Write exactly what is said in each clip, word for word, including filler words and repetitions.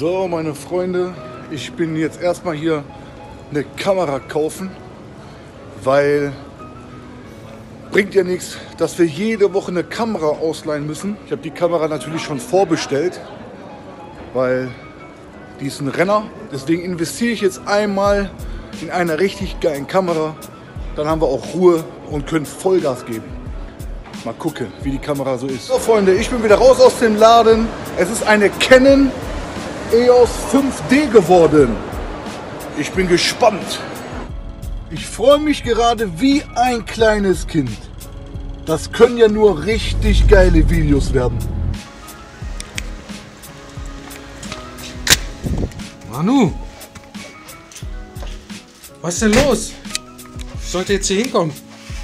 So, meine Freunde, ich bin jetzt erstmal hier eine Kamera kaufen, weil bringt ja nichts, dass wir jede Woche eine Kamera ausleihen müssen. Ich habe die Kamera natürlich schon vorbestellt, weil die ist ein Renner. Deswegen investiere ich jetzt einmal in eine richtig geile Kamera. Dann haben wir auch Ruhe und können Vollgas geben. Mal gucken, wie die Kamera so ist. So Freunde, ich bin wieder raus aus dem Laden. Es ist eine Canon E O S fünf D geworden. Ich bin gespannt. Ich freue mich gerade wie ein kleines Kind. Das können ja nur richtig geile Videos werden. Manu, was ist denn los? Ich sollte jetzt hier hinkommen.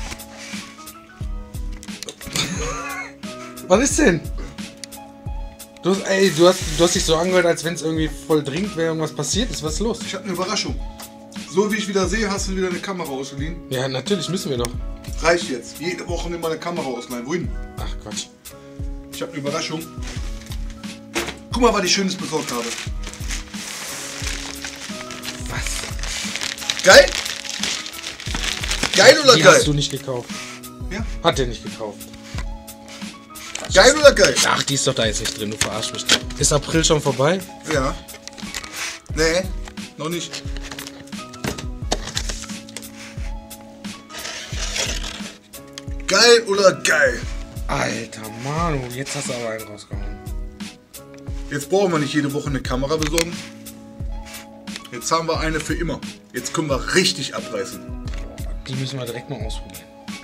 Was ist denn? Du hast, ey, du hast, du hast dich so angehört, als wenn es irgendwie voll dringend wäre, irgendwas passiert ist. Was ist los? Ich habe eine Überraschung. So wie ich wieder sehe, hast du wieder eine Kamera ausgeliehen. Ja, natürlich müssen wir doch. Reicht jetzt. Jede Woche nimm mal eine Kamera ausleihen. Wohin? Ach Quatsch. Ich habe eine Überraschung. Guck mal, was ich Schönes besorgt habe. Was? Geil? Geil oder Die geil? hast du nicht gekauft. Ja. Hat der nicht gekauft. Geil oder geil? Ach, die ist doch da jetzt nicht drin, du verarsch mich. Ist April schon vorbei? Ja. Nee, noch nicht. Geil oder geil? Alter Manu, jetzt hast du aber einen rausgehauen. Jetzt brauchen wir nicht jede Woche eine Kamera besorgen. Jetzt haben wir eine für immer. Jetzt können wir richtig abreißen. Die müssen wir direkt mal ausprobieren.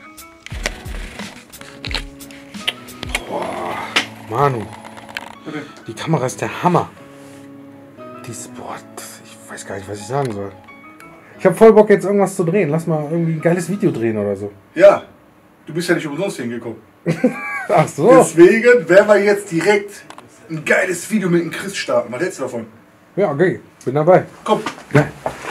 Manu, die Kamera ist der Hammer. Die ist, boah, ich weiß gar nicht, was ich sagen soll. Ich habe voll Bock, jetzt irgendwas zu drehen. Lass mal irgendwie ein geiles Video drehen oder so. Ja, du bist ja nicht umsonst hingekommen. Ach so. Deswegen werden wir jetzt direkt ein geiles Video mit dem Chris starten. Was hältst du davon? Ja, okay, bin dabei. Komm. Ja.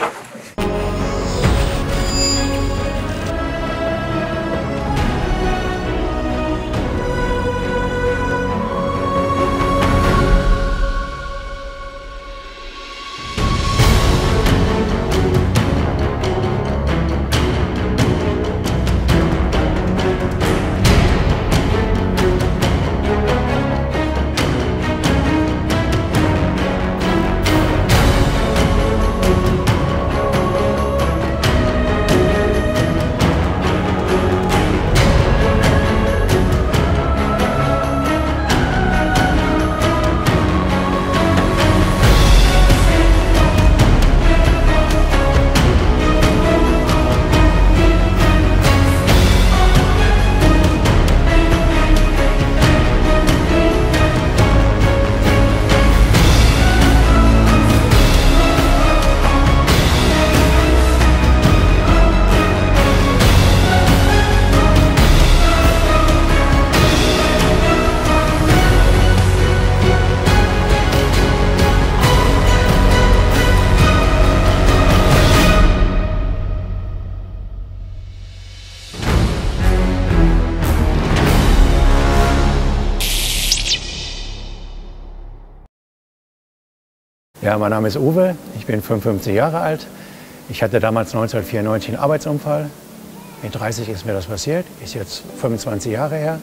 Ja, mein Name ist Uwe, ich bin fünfundfünfzig Jahre alt. Ich hatte damals neunzehnhundertvierundneunzig einen Arbeitsunfall. Mit dreißig ist mir das passiert, ist jetzt fünfundzwanzig Jahre her.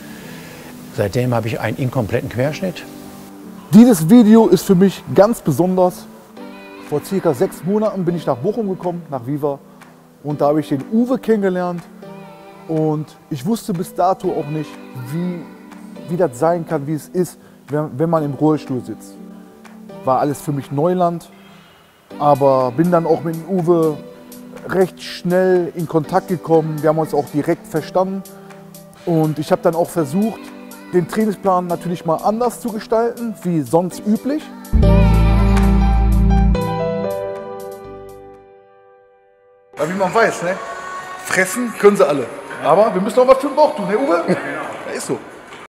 Seitdem habe ich einen inkompletten Querschnitt. Dieses Video ist für mich ganz besonders. Vor circa sechs Monaten bin ich nach Bochum gekommen, nach Viva. Und da habe ich den Uwe kennengelernt. Und ich wusste bis dato auch nicht, wie, wie das sein kann, wie es ist, wenn, wenn man im Rollstuhl sitzt. War alles für mich Neuland, aber bin dann auch mit dem Uwe recht schnell in Kontakt gekommen. Wir haben uns auch direkt verstanden und ich habe dann auch versucht, den Trainingsplan natürlich mal anders zu gestalten, wie sonst üblich. Aber wie man weiß, ne? Fressen können sie alle. Aber wir müssen auch was für den Bauch tun, ne Uwe? Ja, genau. Ja, ist so.